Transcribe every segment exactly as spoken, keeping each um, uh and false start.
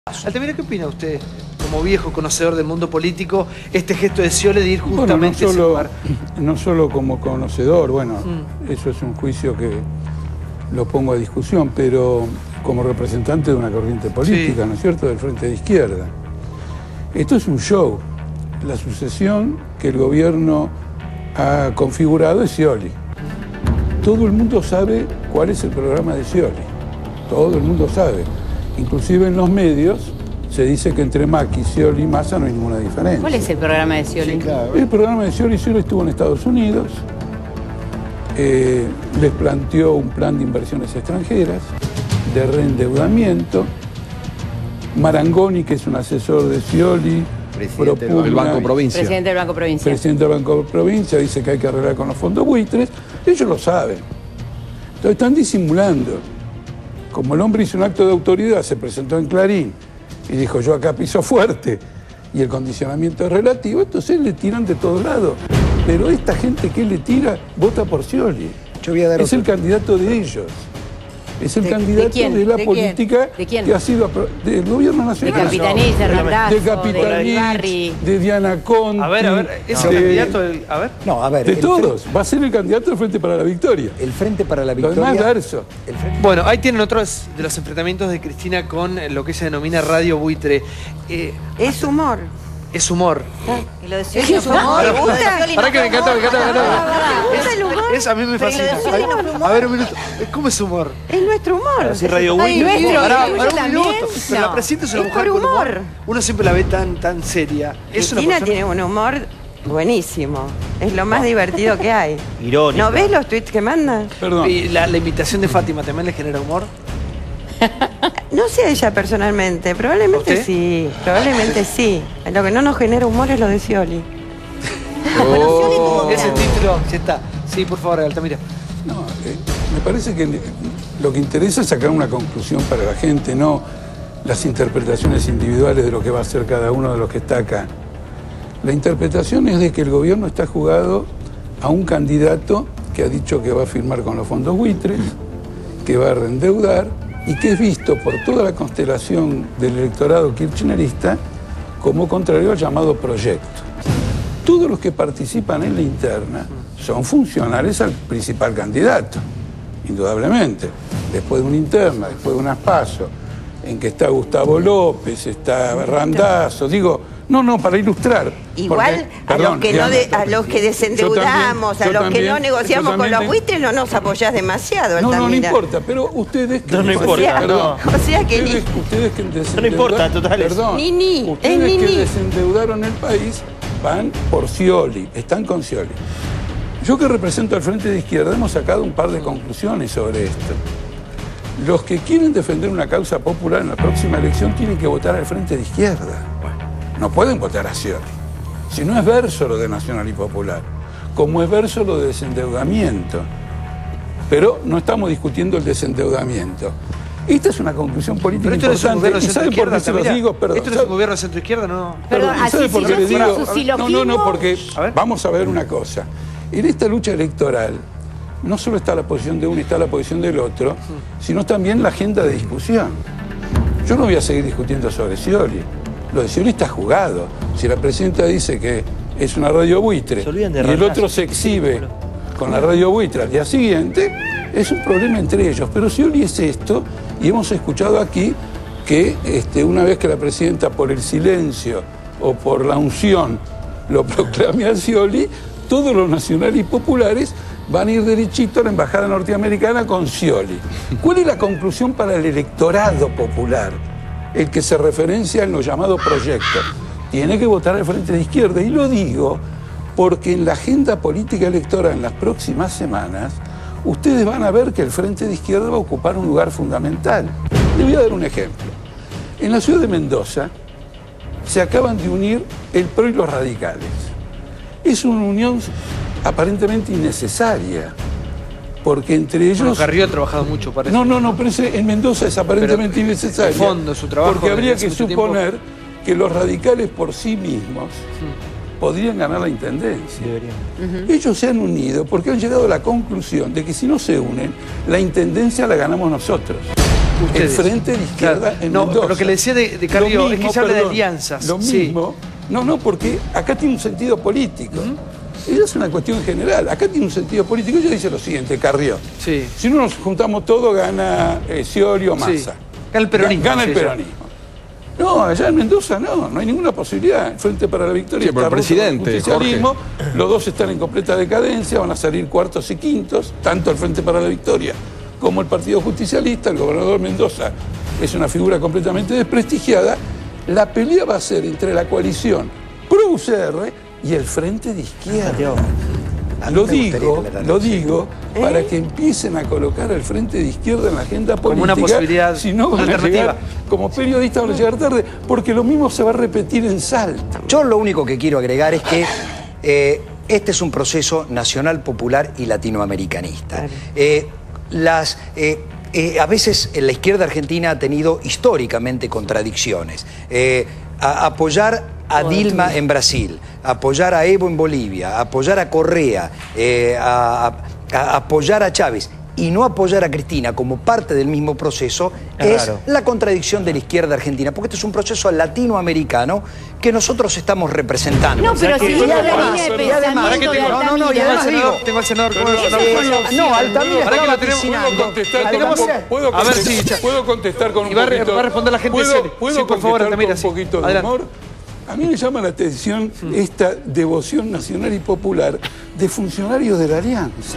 Altamira, ¿qué opina usted, como viejo conocedor del mundo político, este gesto de Scioli de ir justamente bueno, no a ese solo, lugar? no solo como conocedor, bueno, Mm. eso es un juicio que lo pongo a discusión, pero como representante de una corriente política, Sí. ¿no es cierto?, del Frente de Izquierda. Esto es un show. La sucesión que el gobierno ha configurado es Scioli. Todo el mundo sabe cuál es el programa de Scioli. Todo el mundo sabe. Inclusive en los medios se dice que entre Macri, Scioli y Massa no hay ninguna diferencia. ¿Cuál es el programa de Scioli? Sí, claro. El programa de Scioli, Scioli estuvo en Estados Unidos, eh, les planteó un plan de inversiones extranjeras, de reendeudamiento. Marangoni, que es un asesor de Scioli, Presidente del Banco Provincia. Presidente del Banco Provincia. Presidente del Banco Provincia, dice que hay que arreglar con los fondos buitres. Ellos lo saben. Entonces están disimulando. Como el hombre hizo un acto de autoridad, se presentó en Clarín y dijo, yo acá piso fuerte y el condicionamiento es relativo, entonces le tiran de todos lados. Pero esta gente que le tira, vota por Scioli. Yo voy a dar Es otro. el candidato de ellos. Es el ¿De- candidato de de, quién? la ¿De quién? política ¿De quién? que ha sido apro- del gobierno De nacional. Capitanich, de Randazzo, de de Capitanich, Barri. de Diana Conti. A ver, a ver, ¿es el de- candidato del...? A ver. No, a ver. De el todos. Va a ser el candidato del Frente para la Victoria. Frente, el Frente para la Lo Victoria. demás, Darso. El Frente- Bueno, ahí tienen otros de los enfrentamientos de Cristina con lo que se denomina radio buitre. Eh, Es humor. es humor. Y lo de Scioli no fue humor. ¿Te gusta? Para que me encanta, me encanta, me encanta. ¿Te gusta el humor? Es, es- a mí me Pero lo de fascina. Scioli no fue humor. A ver, un minuto. ¿Cómo es humor? Es nuestro humor. Así Radio Ay, Buitre. nuestro, Pará, ¿el tuyo pará un también? minuto. Pero No. la presidenta es una Es mujer por con humor. humor. Uno siempre la ve tan, tan seria. Es una Cristina persona- tiene un humor buenísimo. Es lo más divertido que hay. Irónico. ¿No ves los tweets que manda? Perdón. Y la, la invitación de Fátima también le genera humor. No sé a ella personalmente. Probablemente ¿A usted? sí. Probablemente sí. Lo que no nos genera humor es lo de Scioli. Oh. Ese título, ya está. Sí, por favor, Altamira. No, eh, me parece que lo que interesa es sacar una conclusión para la gente, no las interpretaciones individuales de lo que va a hacer cada uno de los que está acá. La interpretación es de que el gobierno está jugado a un candidato que ha dicho que va a firmar con los fondos buitres, que va a reendeudar y que es visto por toda la constelación del electorado kirchnerista como contrario al llamado proyecto. Todos los que participan en la interna son funcionales al principal candidato, indudablemente. Después de una interna, después de unas pasos, en que está Gustavo López, está Randazzo, digo, no, no, para ilustrar. Igual porque, a perdón, los que no Diana, de- a los que yo desendeudamos, también- a los yo que también- no negociamos yo con también los tengo- buitres, no nos apoyás demasiado, No, no, no Altamira. importa, pero ustedes que... No, no importa, O sea, perdón. o sea que ustedes, ni- ustedes que desendeudaron- No importa, total, es- Perdón, Ni, ni, ustedes es ni, que ni. desendeudaron el país van por Scioli, están con Scioli. Yo que represento al Frente de Izquierda hemos sacado un par de conclusiones sobre esto. Los que quieren defender una causa popular en la próxima elección tienen que votar al Frente de Izquierda. No pueden votar a Scioli. Si no es verso lo de Nacional y Popular, como es verso lo de desendeudamiento. Pero no estamos discutiendo el desendeudamiento. Esta es una conclusión política Pero esto no es un importante. gobierno ¿Y sabe por centro-izquierda, qué se los Altamira. digo? Perdón. Esto no es ¿sabe- un gobierno centro-izquierda, no. Perdón, ¿y así sabe por qué le silogismo, digo? su silogismo. No, no, no, porque A ver. vamos a ver una cosa. En esta lucha electoral no solo está la posición de uno y está la posición del otro, sino también la agenda de discusión. Yo no voy a seguir discutiendo sobre Scioli. Lo de Scioli está jugado. Si la presidenta dice que es una radio buitre Se olvidan de y el Randazzo. otro se exhibe con la radio buitre al día siguiente, es un problema entre ellos. Pero Scioli es esto, y hemos escuchado aquí que este, una vez que la presidenta por el silencio o por la unción lo proclame a Scioli, todos los nacionales y populares van a ir derechito a la embajada norteamericana con Scioli. ¿Cuál es la conclusión para el electorado popular? El que se referencia en lo llamado proyecto. Tiene que votar al Frente de Izquierda. Y lo digo porque en la agenda política electoral en las próximas semanas, ustedes van a ver que el Frente de Izquierda va a ocupar un lugar fundamental. Les voy a dar un ejemplo. En la ciudad de Mendoza se acaban de unir el P R O y los radicales. Es una unión aparentemente innecesaria, porque entre ellos... Bueno, Carrió ha trabajado mucho para eso. No, no, no, pero ese- en Mendoza es aparentemente Pero, innecesaria. de fondo, su trabajo Porque habría desde que hace mucho tiempo. suponer que los radicales por sí mismos podrían ganar la intendencia. Deberían. Ellos se han unido porque han llegado a la conclusión de que si no se unen, la intendencia la ganamos nosotros. Ustedes. el frente de izquierda Claro. en No, Mendoza. lo que le decía de, de Carrió Lo mismo, es que se habla de perdón, alianzas. Lo Sí. mismo, no, no, porque acá tiene un sentido político. Esa es una cuestión general. Acá tiene un sentido político. Ella dice lo siguiente, Carrió. Sí. Si no nos juntamos todos, gana eh, Scioli o Massa. Sí. Gana el peronismo. Gana el sí, peronismo. No, allá en Mendoza no, no hay ninguna posibilidad. El Frente para la Victoria Sí, pero está el roto con el presidente, justicialismo. Los dos están en completa decadencia, van a salir cuartos y quintos, tanto el Frente para la Victoria como el Partido Justicialista. El gobernador Mendoza es una figura completamente desprestigiada. La pelea va a ser entre la coalición pro-U C R y el Frente de Izquierda. Lo digo, lo digo para que empiecen a colocar al Frente de Izquierda en la agenda política. Como una posibilidad si no van a alternativa. llegar, como periodistas van a llegar tarde, porque lo mismo se va a repetir en Salta. Yo lo único que quiero agregar es que eh, este es un proceso nacional, popular y latinoamericanista. Eh, las... Eh, Eh, a veces eh, la izquierda argentina ha tenido históricamente contradicciones. Eh, a, apoyar a Dilma en Brasil, apoyar a Evo en Bolivia, apoyar a Correa, eh, a, a, a apoyar a Chávez y no apoyar a Cristina como parte del mismo proceso, Claro. es la contradicción de la izquierda argentina, porque este es un proceso latinoamericano que nosotros estamos representando. No, pero O sea si que- es la además- línea de y además- pensamiento de no, no, no, y Altamira. además digo, Tengo al senador. ¿cómo Pero- es, Eh, senador? no, Altamira Para que estaba lo tenemos- ¿Puedo vaticinando. contestar con un, Altamira- po- ¿puedo A ver, contestar, sí, ya. ¿puedo contestar con un Y va a re- poquito? va a responder la gente ¿Puedo, seria. ¿puedo Sí, por favor, contestar Altamira, con sí. un poquito de Adelante. humor? A mí me llama la atención esta devoción nacional y popular de funcionarios de la Alianza.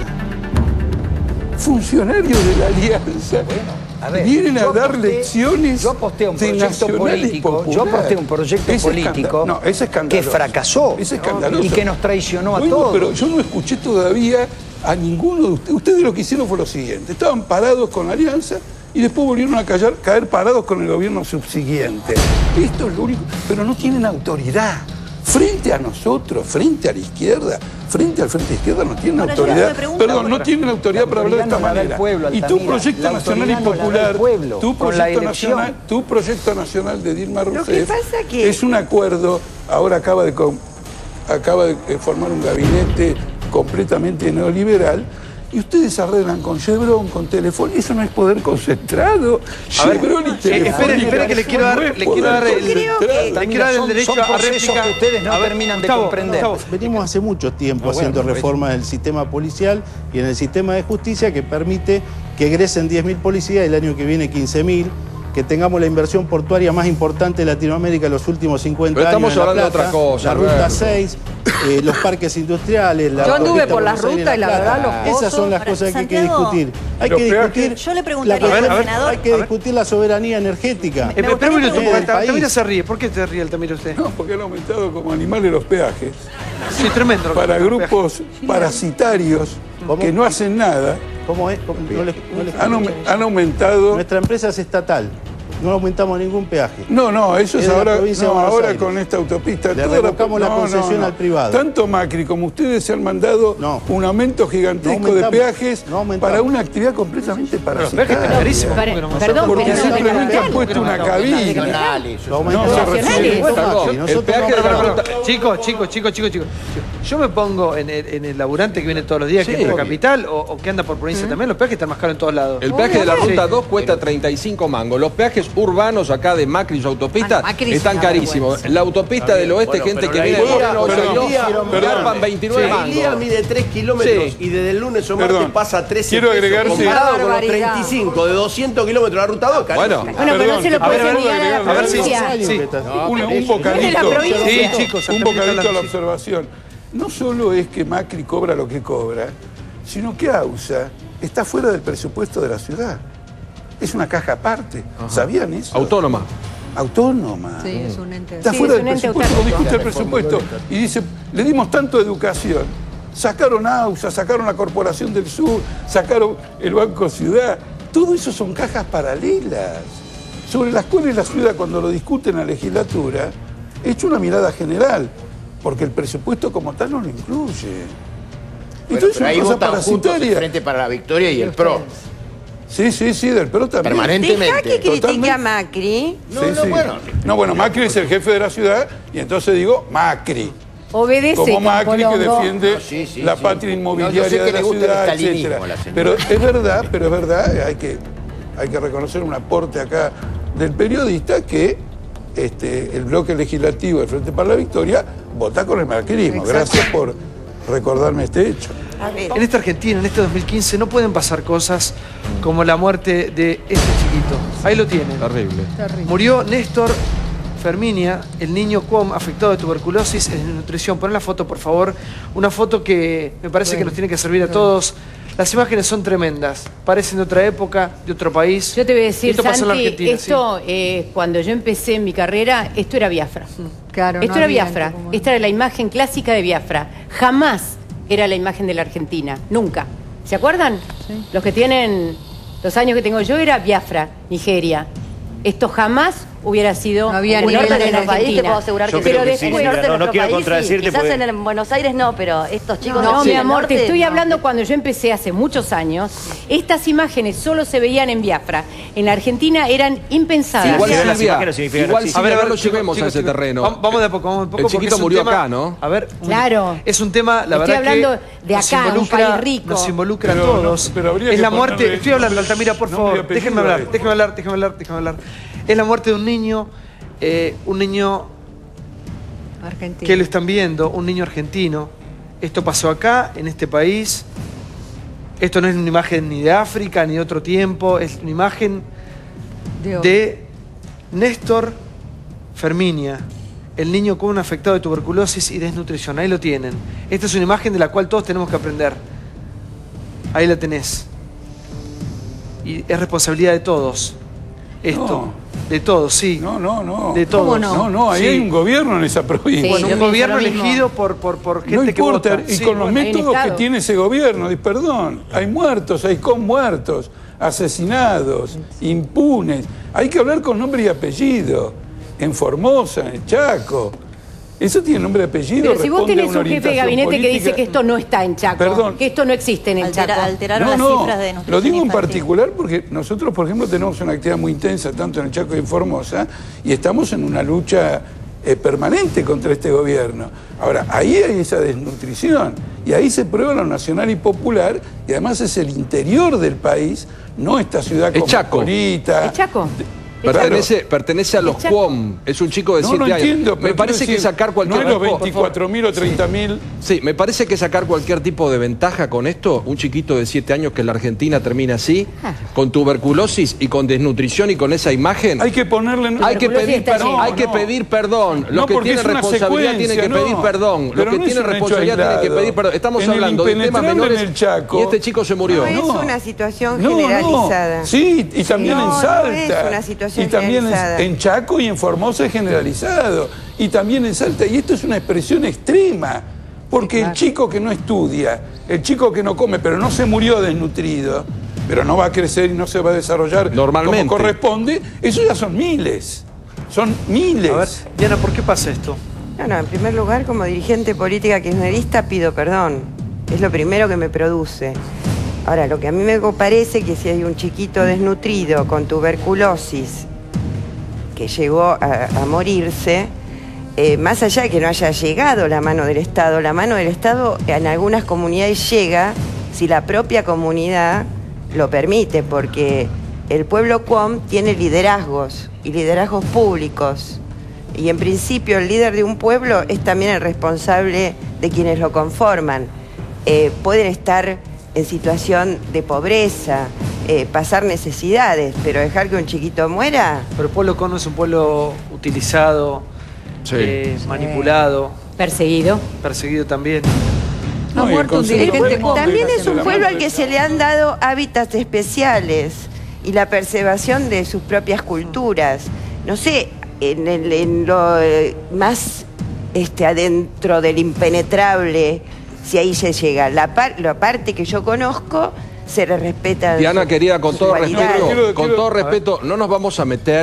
Funcionarios de la Alianza. A ver, vienen a yo dar aposté- lecciones yo aposté a un de proyecto nacional y político, popular. yo aposté a un proyecto Es escanda- político no, es que escandaloso. fracasó Es escandaloso. y que nos traicionó a Bueno, todos. pero yo no escuché todavía a ninguno de ustedes. Ustedes lo que hicieron fue lo siguiente. Estaban parados con la Alianza y después volvieron a callar- caer parados con el gobierno subsiguiente. Esto es lo único. Pero no tienen autoridad. Frente a nosotros, frente a la izquierda, frente al Frente de Izquierda no tienen Ahora, yo autoridad. me pregunto, Perdón, no tienen autoridad para hablar de esta autoridad no la da el manera. pueblo, Y tu Altamira. proyecto La nacional y autoridad no la da el popular, pueblo, tu con la proyecto elección. nacional, tu proyecto nacional de Dilma Lo que Rousseff pasa que- es un acuerdo, ahora acaba de, con- acaba de eh, formar un gabinete completamente neoliberal, y ustedes arreglan con Chevron, con Telefónica. Eso no es poder concentrado. A ver, Chevron y eh, Telefónica esperen, esperen que le quiero dar, no es le quiero dar poder el, creo que- le quiero dar el Son- derecho son a procesos réplica. que ustedes no A ver, terminan de Gustavo, comprender. Gustavo, Venimos hace mucho tiempo haciendo reformas del sistema policial y en el sistema de justicia que permite que egresen diez mil policías, el año que viene quince mil, que tengamos la inversión portuaria más importante de Latinoamérica en los últimos cincuenta Pero años. estamos en La hablando de Plata, otra cosa, La Ruta Alberto. seis, eh, los parques industriales. La Yo anduve autopista por las Buenos Aires, rutas y la Plata. verdad los Esas pozos- son las Ahora, cosas que hay que Santiago, discutir. Hay los que peajes- discutir. Yo le preguntaría la al cuestión- senador- Hay que discutir la soberanía energética. Eh, Me espera un gustaría minuto, que- porque del país. Altamira se ríe. ¿Por qué se ríe Altamira usted? No, porque han aumentado como animales los peajes. Sí, tremendo. lo que- Para grupos parasitarios ¿Cómo? que no hacen nada, ¿Cómo es? ¿Cómo? No les- no les- han, aume- han aumentado. Nuestra empresa es estatal. No aumentamos ningún peaje. No, no, eso es, Es de la ahora, provincia de no, Buenos ahora Aires. con esta autopista. Le toda revocamos la concesión al privado. Tanto Macri como ustedes se han mandado No. un aumento gigantesco No de aumentamos. peajes No aumentamos. para una actividad completamente Los peajes están parasitaria. carísimos. Pare- ¿cómo que no? perdón, Porque pero no simplemente aumentan. han puesto una cabina. Lo aumentó No, se Nacionales. refiere- Bueno, Perdón, Macri, el nosotros peaje no de la aumentamos. ruta- Chicos, chicos, chicos, chicos, chicos. Yo me pongo en el, en el laburante que viene todos los días, que Sí, entra a obvio. capital o, o que anda por provincia también. Los peajes están más caros en todos lados. El peaje de la Sí. ruta dos cuesta treinta y cinco mangos. Los peajes urbanos acá de Macri y su autopista Ah, no, Macri es están una carísimos. vergüenza. La autopista del oeste, Bueno, gente pero que la viene de idea- Moreno, perdón, Ollón, perdón. garpan veintinueve El día mangos. mide tres kilómetros Sí. y desde el lunes o Perdón. martes pasa a trece Quiero pesos, agregarse- comparado con los Barbaridad. treinta y cinco de doscientos kilómetros de la ruta dos, Bueno, Bueno, pero no Perdón. se lo A puede ver, a ver, negar a la a ver, a ver, provincia. Años Sí. que está- Una- un Viene la bocadito, provincia. Sí, chicos, un Altamira bocadito a la hablando, sí. observación. No solo es que Macri cobra lo que cobra, sino que AUSA está fuera del presupuesto de la ciudad. Es una caja aparte. ¿Sabían eso? autónoma. Autónoma. Sí, es un ente. Está Sí, fuera es del un ente presupuesto, lo autónomo. discute el presupuesto y dice, le dimos tanto educación, sacaron AUSA, sacaron la Corporación del Sur, sacaron el Banco Ciudad, todo eso son cajas paralelas, sobre las cuales la ciudad cuando lo discute en la legislatura, echa una mirada general, porque el presupuesto como tal no lo incluye. Entonces pero ahí es una cosa votan juntos el parasitaria. Frente para la Victoria y el PRO. Sí, sí, sí, del PRO también. Permanentemente. Deja que critique Totalmente. a Macri. No, Sí, no, sí. bueno. No, bueno, Macri es el jefe de la ciudad y entonces digo Macri. Obedece. Como Macri que Campolongo. defiende No, sí, sí, la sí. patria No, yo inmobiliaria sé que de la le gusta el ciudad, estalinismo etcétera. a la señora. Pero es verdad, pero es verdad, hay que hay que reconocer un aporte acá del periodista que este, el bloque legislativo del Frente para la Victoria vota con el macrismo. Gracias por recordarme este hecho. En esta Argentina, en este dos mil quince, no pueden pasar cosas como la muerte de este chiquito. Ahí lo tienen. Terrible. Terrible. Murió Néstor Ferminia, el niño C U O M afectado de tuberculosis en desnutrición. Pon la foto, por favor. Una foto que me parece bueno, que nos tiene que servir a todos. Las imágenes son tremendas. Parecen de otra época, de otro país. Yo te voy a decir, esto pasó en la Santi, Argentina, esto, sí. eh, cuando yo empecé mi carrera, esto era Biafra. Claro, esto no era había Biafra. como... Esta era la imagen clásica de Biafra. Jamás era la imagen de la Argentina. Nunca. ¿Se acuerdan? Sí. Los que tienen los años que tengo yo era Biafra, Nigeria. Esto jamás hubiera sido no había un nivel norte de de la nuestro país, Argentina. te puedo asegurar Yo que pero sí, después, sí, sí, norte de no, no nuestro quiero país, contradecirte. Sí. Quizás Porque... en, el, en Buenos Aires no, pero estos chicos... No, no mi sí, amor, norte, te estoy no. hablando cuando yo empecé hace muchos años. Estas imágenes solo se veían en Biafra. En la Argentina eran impensadas. Sí, igual sí, Silvia, Silvia, igual no Silvia, a ver, a ver, no llevemos a ese chicos, terreno. Vamos de a poco, vamos de a poco. El chiquito murió tema, acá, ¿no? A ver, claro. Es un tema, la estoy verdad hablando que de acá, nos involucra, un país rico. Nos involucra a pero, todos. No, pero habría es que la muerte, ponerle... estoy hablando, Altamira, por favor, apellido, déjenme hablar, eh. déjenme hablar, déjenme hablar, déjenme hablar. Es la muerte de un niño, eh, un niño Argentina. que lo están viendo, un niño argentino. Esto pasó acá, en este país. Esto no es una imagen ni de África, ni de otro tiempo. Es una imagen Dios. de Néstor Ferminia, el niño con un afectado de tuberculosis y desnutrición. Ahí lo tienen. Esta es una imagen de la cual todos tenemos que aprender. Ahí la tenés. Y es responsabilidad de todos. Esto. No. De todos, sí. No, no, no. De todos. ¿Cómo No, no, no ahí Sí. hay un gobierno en esa provincia. Sí, Bueno, yo un pienso gobierno lo mismo. elegido por, por, por gente No que importa, vota. y Sí, con los bueno. métodos que Estado. tiene ese gobierno, y perdón, hay muertos, hay con muertos, asesinados, impunes. Hay que hablar con nombre y apellido. En Formosa, en Chaco. Eso tiene nombre y apellido. Pero si vos responde a tenés una un jefe de orientación gabinete que política. dice que esto no está en Chaco, Perdón. que esto no existe en el Altera, Chaco. alteraron No, las no, cifras de nutrición lo digo en infantil. particular porque nosotros, por ejemplo, tenemos una actividad muy intensa tanto en el Chaco y en Formosa y estamos en una lucha eh, permanente contra este gobierno. Ahora, ahí hay esa desnutrición y ahí se prueba lo nacional y popular y además es el interior del país, no esta ciudad Es Chaco. cosmopolita. ¿Es Chaco? Pertenece, pertenece a los Chaco. C U O M. Es un chico de No, siete no años. entiendo. Me pero parece quiero que decir, sacar cualquier... No es los por favor. veinticuatro mil o treinta mil... Sí, me parece que sacar cualquier tipo de ventaja con esto, un chiquito de siete años que en la Argentina termina así, con tuberculosis y con desnutrición y con esa imagen... Hay que ponerle... Hay que Tuberculosis pedir está perdón, lleno. hay que No, pedir perdón. Los No, que porque tienen es una responsabilidad tienen que secuencia, pedir no. perdón. Pero Los que no es tienen un hecho responsabilidad tienen que aislado. pedir perdón. Estamos En el hablando de temas impenetrable menores en el Chaco. y este chico se murió. No es No. una situación No, no. generalizada. Sí, y también No, en no Salta. es una situación y también generalizada. en Chaco y en Formosa es generalizado. Y también en Salta. Y esto es una expresión extrema. Porque el chico que no estudia, el chico que no come, pero no se murió desnutrido, pero no va a crecer y no se va a desarrollar Normalmente. como corresponde, eso ya son miles. Son miles. A ver, Diana, ¿por qué pasa esto? No, no, en primer lugar, como dirigente política kirchnerista, pido perdón. Es lo primero que me produce. Ahora, lo que a mí me parece que si hay un chiquito desnutrido con tuberculosis que llegó a, a morirse, eh, más allá de que no haya llegado la mano del Estado, la mano del Estado en algunas comunidades llega si la propia comunidad lo permite, porque el pueblo C U O M tiene liderazgos y liderazgos públicos. Y en principio el líder de un pueblo es también el responsable de quienes lo conforman. Eh, pueden estar en situación de pobreza, eh, pasar necesidades, pero dejar que un chiquito muera... Pero el pueblo cono es un pueblo utilizado, Sí. eh, manipulado, Perseguido. perseguido también. Ha No, y el muerto un Consejo dirigente Supremo También de es un la pueblo mano al del que se le han dado hábitats especiales y la preservación de sus propias culturas. No sé, en, el- en lo eh, más este, adentro del impenetrable, si ahí se llega. La, par- la parte que yo conozco se le respeta. Diana, su- querida, con su todo cualidad. respeto, Quiero- con quiero- todo respeto, no nos vamos a meter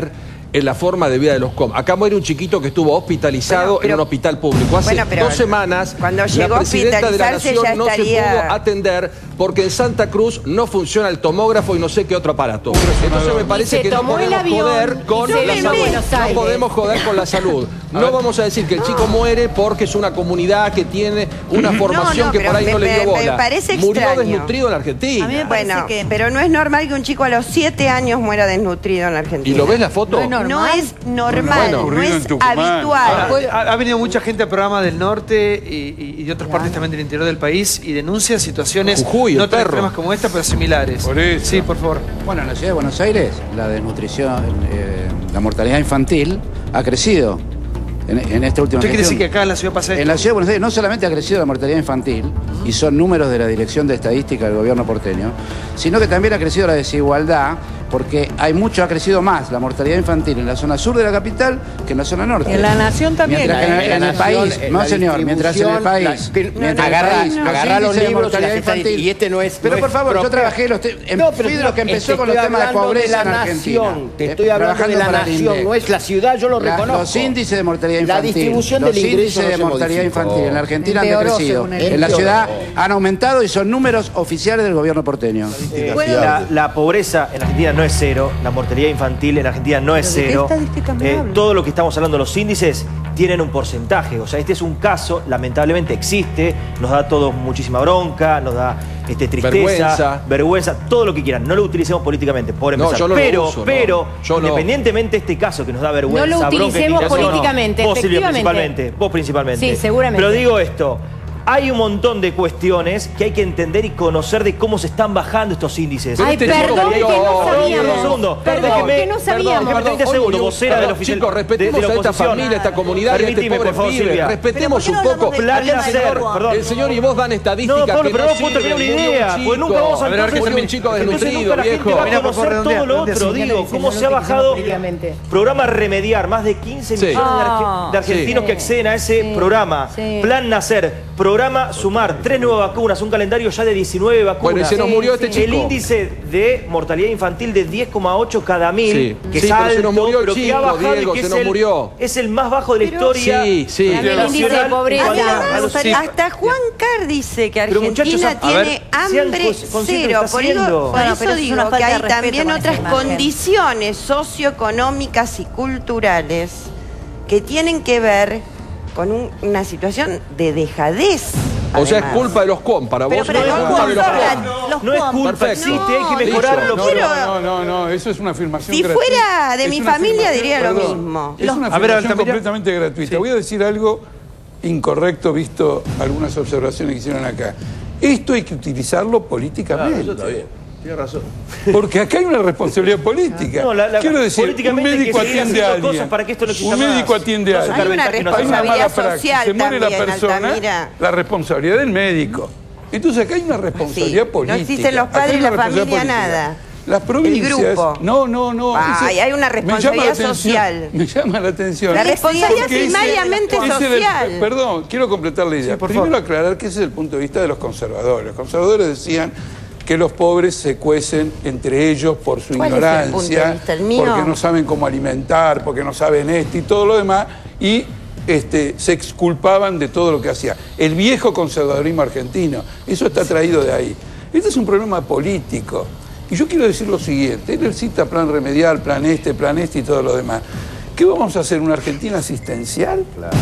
en la forma de vida de los C O M. Acá muere un chiquito que estuvo hospitalizado Bueno, pero- en un hospital público. Hace Bueno, pero dos semanas cuando la llegó a presidenta de la hospitalizarse Nación ya no se estaría- pudo atender porque en Santa Cruz no funciona el tomógrafo y no sé qué otro aparato. Entonces me parece Y se que no tomó el podemos avión joder con y se la vino a salud. Buenos No Aires. podemos joder con la salud. No vamos a decir que el chico muere porque es una comunidad que tiene una formación no, que por pero ahí no me- le dio me- me bola. parece Murió extraño. desnutrido en Argentina. A mí me parece Bueno, que- pero no es normal que un chico a los siete años muera desnutrido en la Argentina. ¿Y lo ves la foto? No es normal. No es normal, Bueno, no ocurrido en es Tucumán. habitual. Ahora, ha, ha venido mucha gente al programa del norte y, y de otras partes también del interior del país y denuncia situaciones Jujuy, el no tan perro. extremas como esta, pero similares. Por eso. Sí, por favor. Bueno, en la ciudad de Buenos Aires la desnutrición, eh, la mortalidad infantil ha crecido en, en esta última ¿Usted quiere decir gestión. que acá en la ciudad pasa esto? En la ciudad de Buenos Aires no solamente ha crecido la mortalidad infantil, y son números de la Dirección de Estadística del Gobierno porteño, sino que también ha crecido la desigualdad, porque hay mucho, ha crecido más la mortalidad infantil en la zona sur de la capital que en la zona norte. Y en la nación también. Mientras que en, La- en la el nación, país, en no la señor, mientras en el distribución, país, la- pero- mientras en el agarra- país, agarra los índices de libros y las mortalidad estadísticas, infantil. y este no es- Pero no por es favor, yo propio. trabajé los te- en, No, pero fui de los que te empezó con estoy los temas de hablando pobreza de la en Argentina. nación, te Eh, estoy hablando de trabajando la para el nación, INDEC. no es la ciudad, yo lo La- reconozco. Los índices de mortalidad La infantil. distribución los del ingreso índices no de se mortalidad modificó. infantil en la Argentina han Empeoró, crecido. según el En la índice. ciudad han aumentado y son números oficiales del gobierno porteño. Eh, la, la pobreza en Argentina no es cero, la mortalidad infantil en Argentina no es ¿Pero de qué cero. estadística me Eh, habla? todo lo que estamos hablando, los índices, tienen un porcentaje. O sea, este es un caso, lamentablemente existe, nos da todo muchísima bronca, nos da este, tristeza, Vergüenza. vergüenza, todo lo que quieran. No lo utilicemos políticamente, por No, empezar. yo no lo pero, uso, no. pero, Yo no. independientemente de este caso que nos da vergüenza, No lo bronca, utilicemos indignación, políticamente, vos, Silvia, efectivamente. principalmente, vos principalmente. Sí, seguramente. Pero digo esto. Hay un montón de cuestiones que hay que entender y conocer de cómo se están bajando estos índices. Ay, este perdón chico que murió. no sabíamos. Un segundo. Perdón Déjeme- que no sabíamos. Déjeme treinta Hoy segundos, murió- vocera del Perdón, oficial. chicos, respetemos de- de la a esta oposición. familia, a esta comunidad y a este Permitime, pobre por favor, pibe. Silvia. Respetemos ¿Pero un por qué no poco. hablamos de Plan tema de Nacer, agua? perdón. El señor y vos dan estadísticas No, Pablo, que pero no no puedo tener sirven. una Murió un idea, chico. pues nunca vamos a A ver, a ver, que entonces- termine. un chico entonces desnutrido, nunca la gente viejo. va a Mira, por favor, conocer todo redondea, lo redondea, otro, sí. digo, Sí, cómo no se ha lo bajado políticamente. programa Remediar, más de quince Sí. millones de, arge- Ah, de argentinos sí. que acceden a ese Sí, programa. sí. Plan Nacer, programa Sumar, tres nuevas vacunas, un calendario ya de diecinueve vacunas. Bueno, y se nos Sí, murió este sí. chico. El índice de mortalidad infantil de diez coma ocho cada mil, Sí. que Sí, es pero se alto, nos murió el pero que chico, ha bajado Diego, y que se es nos el, murió. es el más bajo de la Pero- historia. Sí, sí. También el índice de nacional. pobreza. A mí no me A los- gustaría- Hasta Juan Carr dice que Pero, muchachos, Argentina a- a ver, tiene sean hambre cons- conscientes de cero. lo que Por, está eso- haciendo. por Bueno, eso pero es digo una que falta de hay respeto también con esa otras imagen. condiciones socioeconómicas y culturales que tienen que ver con un- una situación de dejadez. O sea, es además. culpa de los C O M para vos. Pero, pero no es los culpa de los C O M, C O M. los No es C O M. culpa, Perfecto. existe, hay que No, mejorarlo. No, Pero- no, no, no, eso es una afirmación Si gratuita. fuera de Es mi una familia, afirmación- diría lo perdón, mismo. Es una A ver, afirmación Altamira. completamente gratuita. Voy a decir algo incorrecto visto algunas observaciones que hicieron acá. Esto hay que utilizarlo políticamente. Claro, eso está bien. Tienes razón. Porque acá hay una responsabilidad política. No, la- la- Quiero decir, un políticamente hay médico que seguir atiende a haciendo alguien. cosas para que esto no exista Un médico más. atiende a No alguien. sacar Hay una ventaja y no hacer Hay una nada. mala responsabilidad praxis. social Se muere la también, persona, Altamira. la responsabilidad del médico. Entonces acá hay una responsabilidad Sí, no política. existen los Acá hay padres y una la responsabilidad familia, política. nada. Las provincias... El grupo. No, no, no. Ay, ese- hay una me llama la responsabilidad atención- social. Me llama la atención. La responsabilidad Porque ese- primariamente ese era el- social. perdón, quiero completar la idea. Sí, por Primero favor. aclarar que ese es el punto de vista de los conservadores. Los conservadores decían que los pobres se cuecen entre ellos por su ¿Cuál es el ignorancia, punto de vista? ¿El mío? porque no saben cómo alimentar, porque no saben esto y todo lo demás, y este, se exculpaban de todo lo que hacía. El viejo conservadurismo argentino, eso está traído de ahí. Este es un problema político. Y yo quiero decir lo siguiente, él cita plan remedial, plan este, plan este y todo lo demás. ¿Qué vamos a hacer? ¿Una Argentina asistencial? Claro.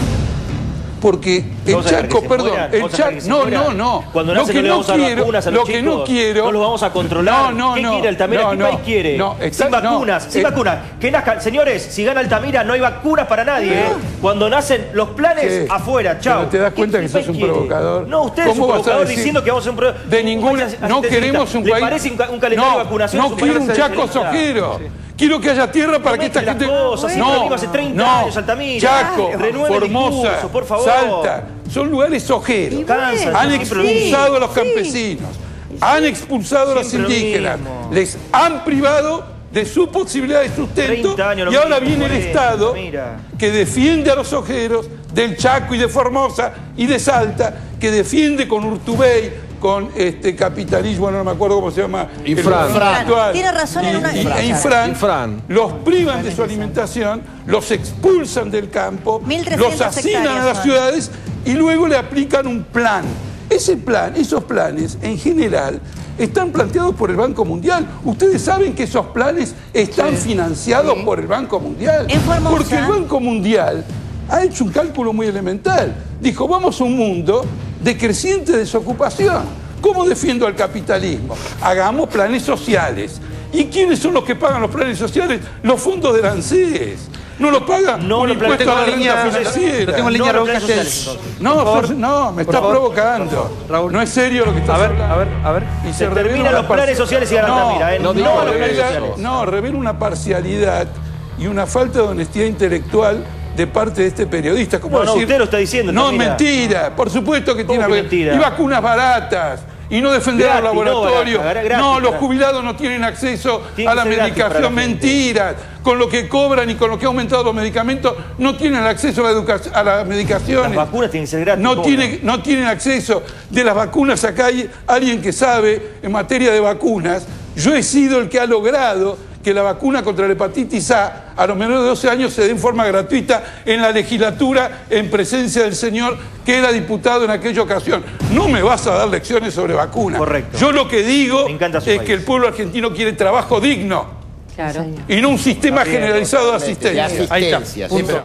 Porque el Vamos a dejar que Chaco, se perdón, mueran, el vamos a dejar Chaco, que se no, mueran. no, no. Cuando Lo nacen que no le vamos a dar vacunas a los lo que no chicos, quiero, no los vamos a controlar. No, no, ¿Qué no. quiere Altamira? No, ¿Qué no, país quiere? no, sin exacto, no. vacunas, sin Eh, vacunas. Que nazcan. Señores, si gana Altamira no hay vacunas para nadie. ¿eh? Cuando nacen los planes, Sí. afuera, chao. Pero te das ¿Qué- cuenta qué que sos país un quiere? provocador. No, usted es un ¿Cómo vas a provocador decir? diciendo que vamos a hacer un pro- De un ninguna, país no asistencista. queremos un ¿Le país. parece un, ca- un calendario no, de vacunación? no es un quiero país un Chaco asistencista? sojero. Quiero que haya tierra para No que esta mezcle gente. las cosas, siempre lo mismo hace treinta años, Altamira. Chaco, Renueve el Formosa, discurso, por favor. Salta, son lugares ojeros. Cansa, Han siempre lo expulsado mismo. a los campesinos, han expulsado a los Siempre lo indígenas, mismo. les han privado de su posibilidad de sustento treinta años lo y ahora mismo, viene el cuarenta, Estado mira. que defiende a los ojeros del Chaco y de Formosa y de Salta, que defiende con Urtubey con este capitalismo, bueno, no me acuerdo cómo se llama. Infran. Infran. Tiene razón en una... Y, y, Infran, Infran los privan de su alimentación, los expulsan del campo, los hacinan a las ciudades y luego le aplican un plan. Ese plan, esos planes, en general, están planteados por el Banco Mundial. Ustedes saben que esos planes están sí. financiados sí. por el Banco Mundial. Porque el Banco Mundial ha hecho un cálculo muy elemental. Dijo, vamos a un mundo de creciente desocupación. ¿Cómo defiendo al capitalismo? Hagamos planes sociales. ¿Y quiénes son los que pagan los planes sociales? Los fondos del ANSES. No lo pagan no, por el impuesto a la renta financiera. Lo tengo en línea, no, Raúl Castells. No, no, me está provocando. Raúl. No es serio lo que está hablando. A ver, a ver, a ver. Y se, se terminan los planes sociales y ganan no, mira, ¿eh? No, no, no, los planes revela, sociales. no, revela una parcialidad y una falta de honestidad intelectual de parte de este periodista. ¿Cómo no, decir? No, usted lo está diciendo. No, mira. mentira. Por supuesto que tiene... Que mentira? Y vacunas baratas. Y no defender gratis, los laboratorios. No, gratis, gratis, no, los gratis. jubilados no tienen acceso Tiene a la medicación. La Mentiras. Con lo que cobran y con lo que ha aumentado los medicamentos, no tienen acceso a la, a la medicación. Las vacunas tienen que ser gratis. No, tiene, no tienen acceso de las vacunas. Acá hay alguien que sabe en materia de vacunas. Yo he sido el que ha logrado que la vacuna contra la hepatitis A a los menores de doce años se dé en forma gratuita en la legislatura en presencia del señor que era diputado en aquella ocasión. No me vas a dar lecciones sobre vacunas. Correcto. Yo lo que digo es país. que el pueblo argentino quiere trabajo digno. Claro. Y no un sistema generalizado de asistencia. De asistencia. Ahí está. Punto.